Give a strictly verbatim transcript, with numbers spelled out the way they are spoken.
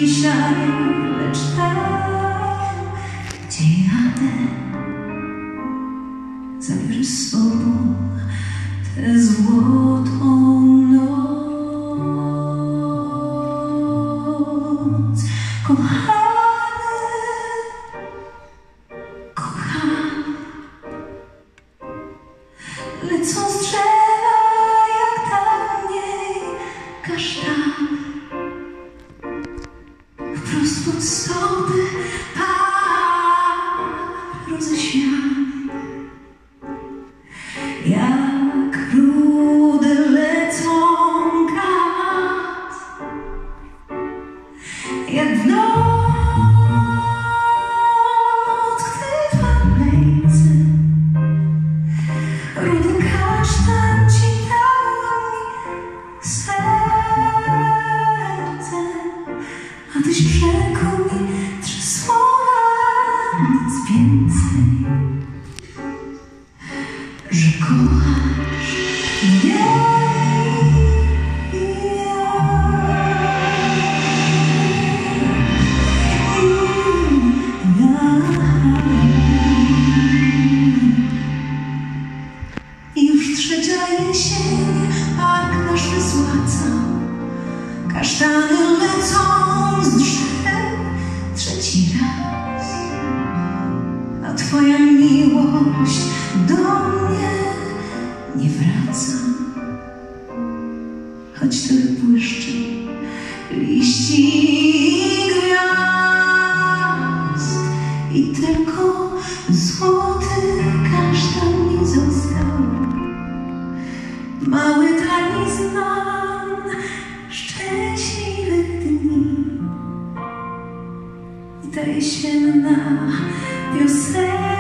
dzisiaj, lecz tam, gdzie jadę, zabierz z sobą tę złotą noc. Kochany, kochany, lecą z drzewa jak dawniej kasztany, wprost pod stopy par roześmiany. Jak rudy lecą gaz, jak w noc, gdy w alejce rudy kasztan ci dał mi serce, a tyś rzekł mi trzy słowa, nic więcej, że kochasz mnie i ja. I już trzecia jesień, park nasz wyzłaca, kasztany lecą z drzew trzeci raz, a twoja miłość do mnie nie wraca, choć tyle błyszczy liści i gwiazd, i tylko złoty kasztan mi został, mały talizman szczęśliwych dni. I ta jesienna piosenka